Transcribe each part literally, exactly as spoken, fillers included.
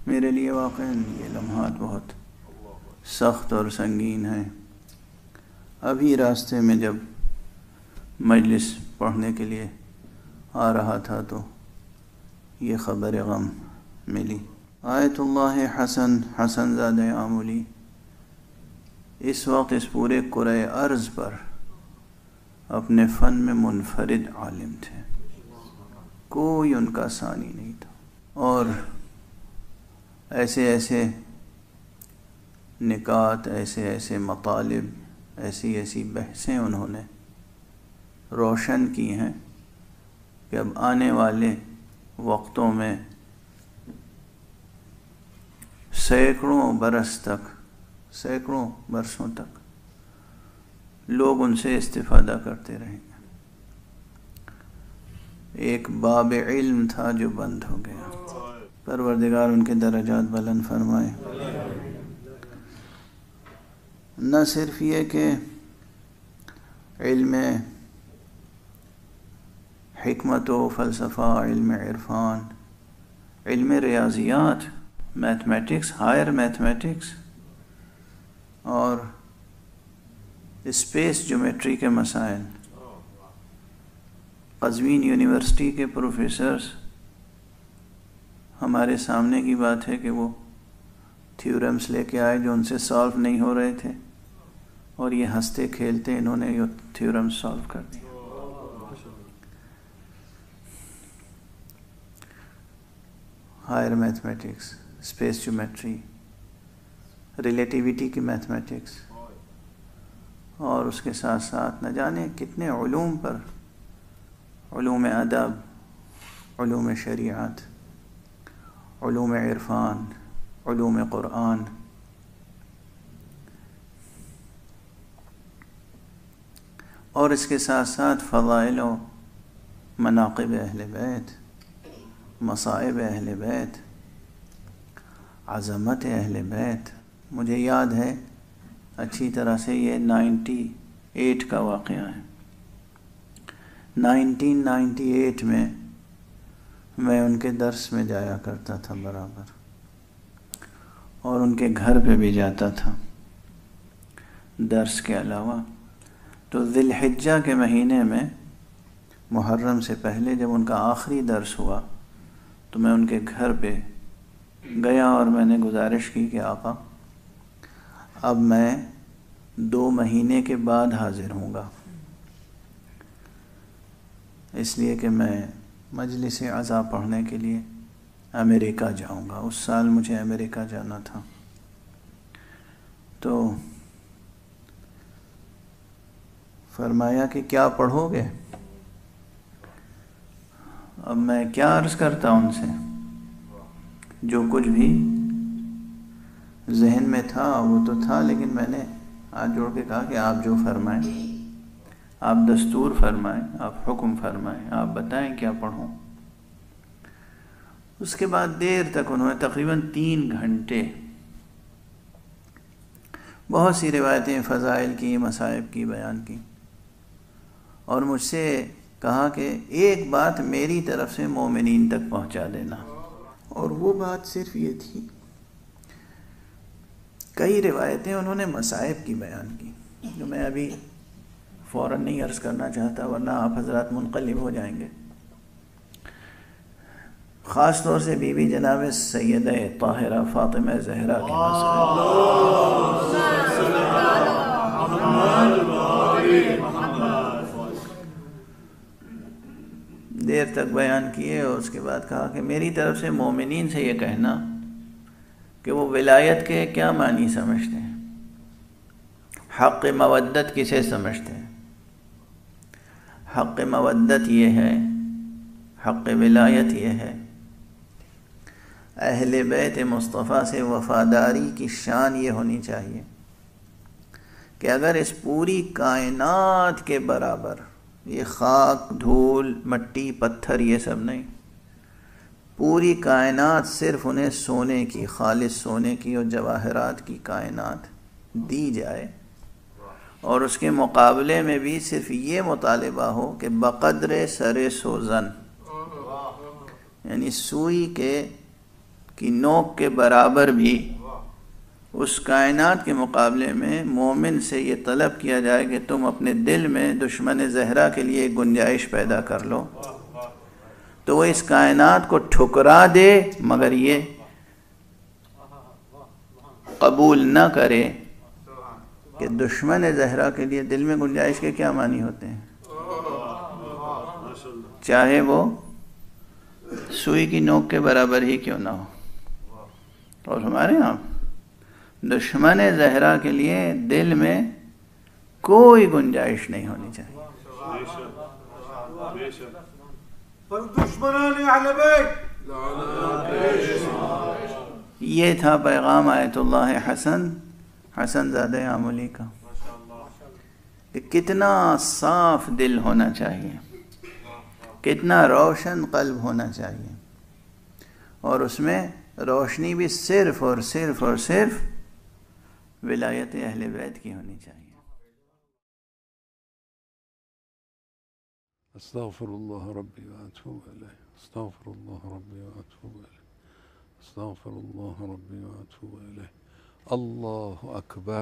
میرے لیے واقعاً یہ لمحات بہت سخت اور سنگین ہیں۔ ابھی راستے میں جب مجلس پڑھنے کے لیے آ رہا تھا تو یہ خبر غم ملی۔ آیت اللہ حسن حسن زادہ آمولی اس وقت اس پورے کرۂ ارض پر اپنے فن میں منفرد عالم تھے، کوئی ان کا ثانی نہیں تھا، اور ایسے ایسے نکات، ایسے ایسے مطالب، ایسی ایسی بحثیں انہوں نے روشن کی ہیں کہ اب آنے والے وقتوں میں سینکڑوں برس تک سینکڑوں برسوں تک لوگ ان سے استفادہ کرتے رہیں گے۔ ایک باب علم تھا جو بند ہو گیا، پروردگار ان کے درجات بلند فرمائے۔ نہ صرف یہ کہ علم حکمت و فلسفہ، علم عرفان، علم ریاضیات، میتھمیٹکس، ہائر میتھمیٹکس اور اسپیس جیومیٹری کے مسائل، قزوین یونیورسٹی کے پروفیسرز، ہمارے سامنے کی بات ہے کہ وہ تھیورمز لے کے آئے جو ان سے سالو نہیں ہو رہے تھے، اور یہ ہنستے کھیلتے انہوں نے یہ تھیورم سالو کر دیا۔ Higher mathematics, space geometry, relativity کی میتھمیٹکس، اور اس کے ساتھ ساتھ نہ جانے کتنے علوم پر، علوم ادب، علوم شریعت، علوم عرفان، علوم قرآن، اور اس کے ساتھ ساتھ فضائل و مناقب اہل بیت، مصائب اہل بیت، عظمت اہل بیت۔ مجھے یاد ہے اچھی طرح سے، یہ نائنٹی ایٹ کا واقعہ ہے۔ نائنٹین نائنٹی ایٹ میں میں ان کے درس میں جایا کرتا تھا برابر، اور ان کے گھر پہ بھی جاتا تھا درس کے علاوہ۔ تو ذی الحجہ کے مہینے میں، محرم سے پہلے جب ان کا آخری درس ہوا تو میں ان کے گھر پہ گیا اور میں نے گزارش کی کہ آقا اب میں دو مہینے کے بعد حاضر ہوں گا، اس لیے کہ میں مجلس عزا پڑھنے کے لیے امریکہ جاؤں گا۔ اس سال مجھے امریکہ جانا تھا۔ تو فرمایا کہ کیا پڑھو گے؟ اب میں کیا عرض کرتا ان سے، جو کچھ بھی ذہن میں تھا وہ تو تھا، لیکن میں نے ہاتھ جوڑ کے کہا کہ آپ جو فرمائیں، آپ دستور فرمائیں، آپ حکم فرمائیں، آپ بتائیں کیا پڑھوں۔ اس کے بعد دیر تک انہوں نے تقریباً تین گھنٹے بہت سی روایتیں فضائل کی، مصائب کی بیان کی، اور مجھ سے کہا کہ ایک بات میری طرف سے مومنین تک پہنچا دینا، اور وہ بات صرف یہ تھی۔ کئی روایتیں انہوں نے مصائب کی بیان کی جو میں ابھی فوراً نہیں عرض کرنا چاہتا، ورنہ آپ حضرات منقلب ہو جائیں گے۔ خاص طور سے بی بی جناب سیدہ طاہرہ فاطمہ زہرا کی دیر تک بیان کیے، اور اس کے بعد کہا کہ میری طرف سے مومنین سے یہ کہنا کہ وہ ولایت کے کیا معنی سمجھتے ہیں، حق مودت کسے سمجھتے ہیں۔ حق مودت یہ ہے، حق ولایت یہ ہے، اہل بیت مصطفیٰ سے وفاداری کی شان یہ ہونی چاہیے کہ اگر اس پوری کائنات کے برابر، یہ خاک، دھول، مٹی، پتھر، یہ سب نہیں، پوری کائنات صرف انہیں سونے کی، خالص سونے کی اور جواہرات کی کائنات دی جائے، اور اس کے مقابلے میں بھی صرف یہ مطالبہ ہو کہ بقدر سر سوزن، یعنی سوئی کے की नोक के बराबर भी उस कायनात के मुकाबले में मोमिन से ये तलब किया जाए कि तुम अपने दिल में दुश्मन ज़हरा के लिए एक गुंजाइश पैदा कर लो, तो वो इस कायनात को ठुकरा दे मगर ये कबूल न करे कि दुश्मन ज़हरा के लिए दिल में गुंजाइश के क्या मानी होते हैं, चाहे वो सुई की नोक के बराबर ही क्यों ना हो। और हमारे यहाँ दुश्मन ज़हरा के लिए दिल में कोई गुंजाइश नहीं होनी चाहिए। ये था पैगाम Ayatollah Hassan Hassanzadeh Amoli का कि कितना साफ दिल होना चाहिए, कितना रोशन कल्ब होना चाहिए, और उसमें रोशनी भी सिर्फ और सिर्फ और सिर्फ विलायत अहले बैत की होनी चाहिए। अस्तग़फिरुल्लाह रब्बी व अतूबु इलैह, अस्तग़फिरुल्लाह रब्बी व अतूबु इलैह, अस्तग़फिरुल्लाह रब्बी व अतूबु इलैह। अल्लाहु अकबर।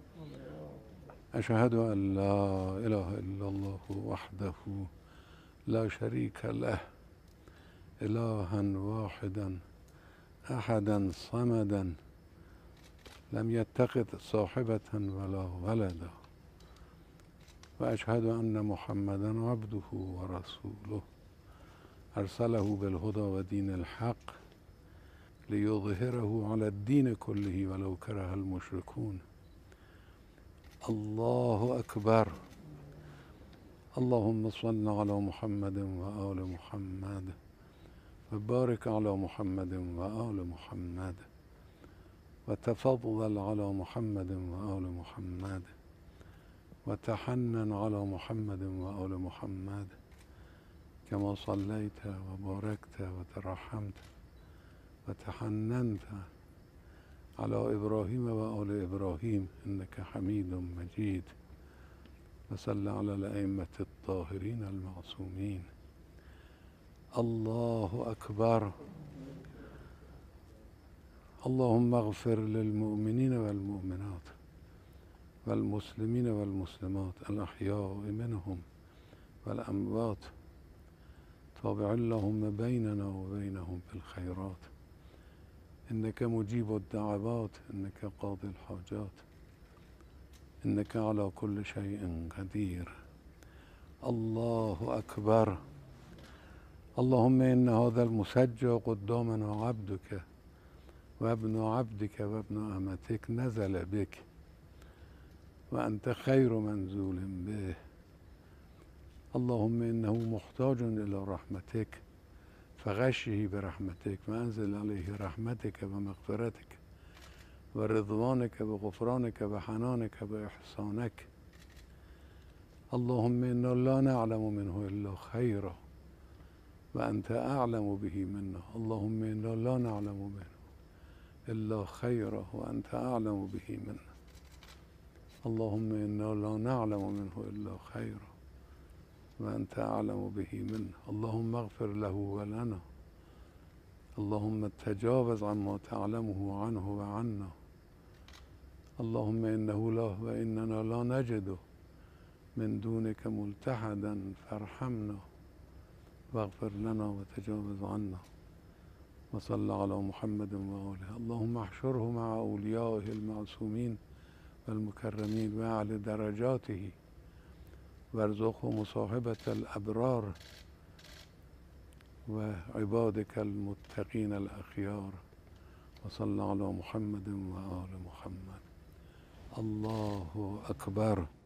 अशहदु अन ला इलाहा इल्लल्लाहु वहदहु ला शरीका लह, इलाहन वाहिदन अहदन समदन लम यत्तखिज़ साहिबतन वला वलदा, وأشهد أن محمدا عبده ورسوله أرسله بالهدى ودين الحق ليظهره على الدين كله ولو كره المشركون. الله أكبر. اللهم صل على محمد وآل محمد وبارك على محمد وآل محمد وتفضل على محمد وآل محمد وتحنن على محمد وآل محمد كما صليت وباركت وترحمت وتحننت على إبراهيم وآل إبراهيم إنك حميد مجيد. وصل على الأئمة الطاهرين المعصومين. الله أكبر. اللهم اغفر للمؤمنين والمؤمنات والمسلمين والمسلمات الأحياء منهم والأموات، تابع اللهم بيننا وبينهم بالخيرات، إنك مجيب الدعوات، إنك قاضي الحاجات، إنك على كل شيء قدير. الله أكبر. اللهم إن هذا المسجى قدامنا عبدك وابن عبدك وابن أمتك نزل بك وأنت خير منزول به. اللهم إنه محتاج إلى رحمتك فغشه برحمتك وأنزل عليه رحمتك ومغفرتك ورضوانك وغفرانك وحنانك وإحسانك. اللهم إنا لا نعلم منه إلا خيرا وأنت أعلم به منا. اللهم إنا لا نعلم منه إلا خيرا وأنت أعلم به منا. اللهم إنا لا نعلم منه إلا خيرا وأنت أعلم به منا. اللهم اغفر له ولنا. اللهم تجاوز عما تعلمه عنه وعنا. اللهم إنه لا وإننا لا نجد من دونك ملتحدا فارحمنا واغفر لنا وتجاوز عنا. وصل على محمد وآله. اللهم احشره مع أوليائه المعصومين والمكرمين وأعلى درجاته وارزقه مصاحبة الأبرار وعبادك المتقين الأخيار. وصل على محمد وآل محمد. الله أكبر.